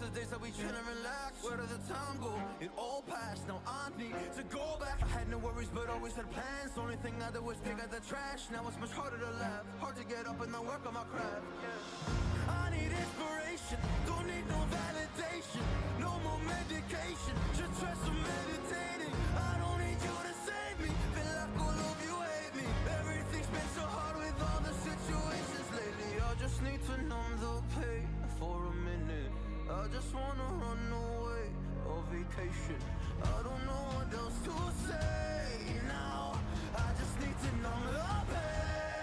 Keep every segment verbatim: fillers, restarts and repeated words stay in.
the days that we chill and relax. Where did the time go? It all passed, now I need to go back. I had no worries but always had plans. The only thing I did was pick out the trash. Now it's much harder to laugh, hard to get up and not work on my craft. Yeah. I need inspiration, don't need no validation. No more medication, just try some meditating. I don't need you to save me, feel like all of you hate me. Everything's been so hard with all the situations lately. I just need to numb the pain for a minute. I just wanna run away on vacation. I don't know what else to say now. I just need to numb the pain.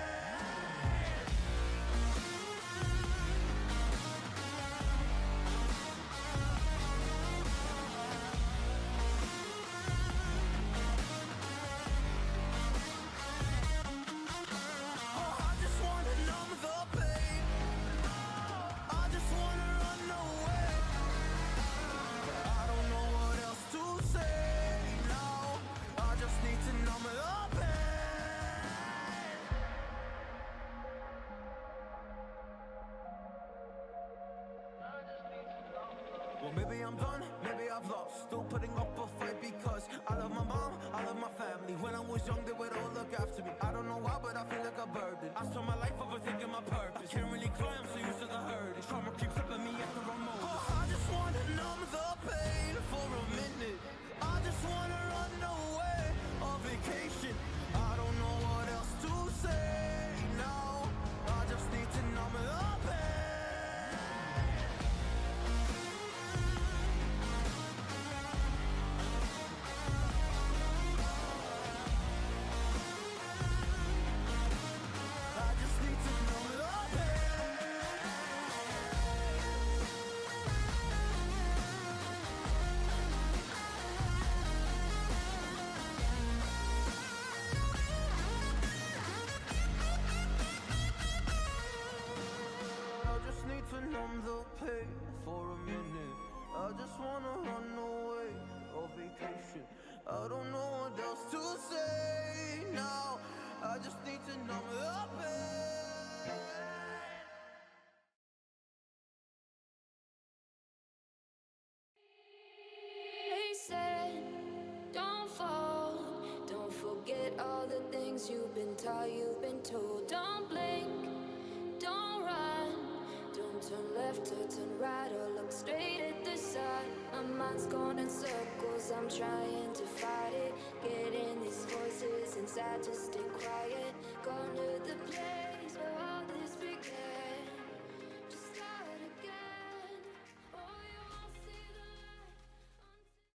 Well, maybe I'm done, maybe I've lost. Still putting up a fight because I love my mom, I love my family. When I was young, they would all look after me. I don't know why, but I feel like a burden. I spent my life overthinking my purpose. I can't really cry, I'm so used to the hurt. Trauma keeps flipping me at the wrong moment. Oh, I just wanna numb the pain for a minute. I just wanna run away on vacation. I don't know what else to say now. I just need to numb the pain. To numb the pain for a minute. I just wanna run away on vacation. I don't know what else to say now. I just need to numb the pain. They said, don't fall. Don't forget all the things you've been taught, you've been told. Don't blink, don't run. Don't turn left or turn right or look straight at the sun. My mind's going in circles, I'm trying to fight it. Getting these voices inside to stay quiet.